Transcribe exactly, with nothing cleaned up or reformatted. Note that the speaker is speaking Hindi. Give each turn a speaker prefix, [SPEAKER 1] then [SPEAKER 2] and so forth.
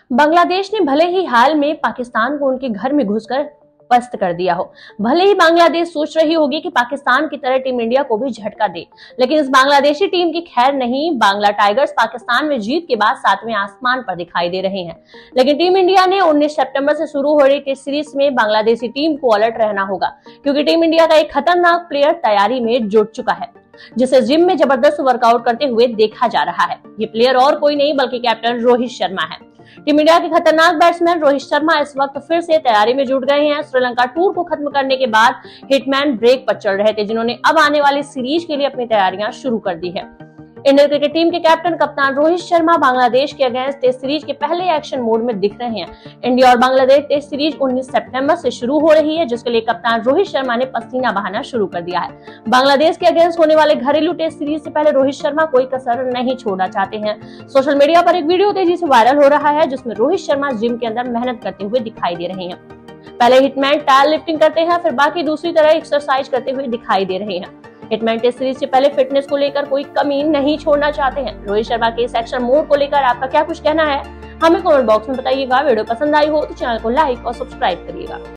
[SPEAKER 1] बांग्लादेश ने भले ही हाल में पाकिस्तान को उनके घर में घुसकर पस्त कर दिया हो, भले ही बांग्लादेश सोच रही होगी कि पाकिस्तान की तरह टीम इंडिया को भी झटका दे, लेकिन इस बांग्लादेशी टीम की खैर नहीं। बांग्ला टाइगर्स पाकिस्तान में जीत के बाद सातवें आसमान पर दिखाई दे रहे हैं, लेकिन टीम इंडिया ने उन्नीस सितंबर से शुरू हो रही टेस्ट सीरीज में बांग्लादेशी टीम को अलर्ट रहना होगा, क्योंकि टीम इंडिया का एक खतरनाक प्लेयर तैयारी में जुट चुका है, जिसे जिम में जबरदस्त वर्कआउट करते हुए देखा जा रहा है। ये प्लेयर और कोई नहीं बल्कि कैप्टन रोहित शर्मा है। टीम इंडिया के खतरनाक बैट्समैन रोहित शर्मा इस वक्त फिर से तैयारी में जुट गए हैं। श्रीलंका टूर को खत्म करने के बाद हिटमैन ब्रेक पर चल रहे थे, जिन्होंने अब आने वाली सीरीज के लिए अपनी तैयारियां शुरू कर दी है। इंडियन क्रिकेट टीम के कैप्टन कप्तान रोहित शर्मा बांग्लादेश के अगेंस्ट टेस्ट सीरीज के पहले एक्शन मोड में दिख रहे हैं। इंडिया और बांग्लादेश टेस्ट सीरीज उन्नीस सितंबर से शुरू हो रही है, जिसके लिए कप्तान रोहित शर्मा ने पसीना बहाना शुरू कर दिया है। बांग्लादेश के अगेंस्ट होने वाले घरेलू टेस्ट सीरीज से पहले रोहित शर्मा कोई कसर नहीं छोड़ना चाहते हैं। सोशल मीडिया पर एक वीडियो तेजी से वायरल हो रहा है, जिसमें रोहित शर्मा जिम के अंदर मेहनत करते हुए दिखाई दे रहे हैं। पहले हिटमैन टायर लिफ्टिंग करते हैं, फिर बाकी दूसरी तरह एक्सरसाइज करते हुए दिखाई दे रहे हैं। हिटमैन टेस्ट सीरीज से पहले फिटनेस को लेकर कोई कमी नहीं छोड़ना चाहते हैं। रोहित शर्मा के इस एक्शन मोड को लेकर आपका क्या कुछ कहना है, हमें कमेंट बॉक्स में बताइएगा। वीडियो पसंद आई हो तो चैनल को लाइक और सब्सक्राइब करिएगा।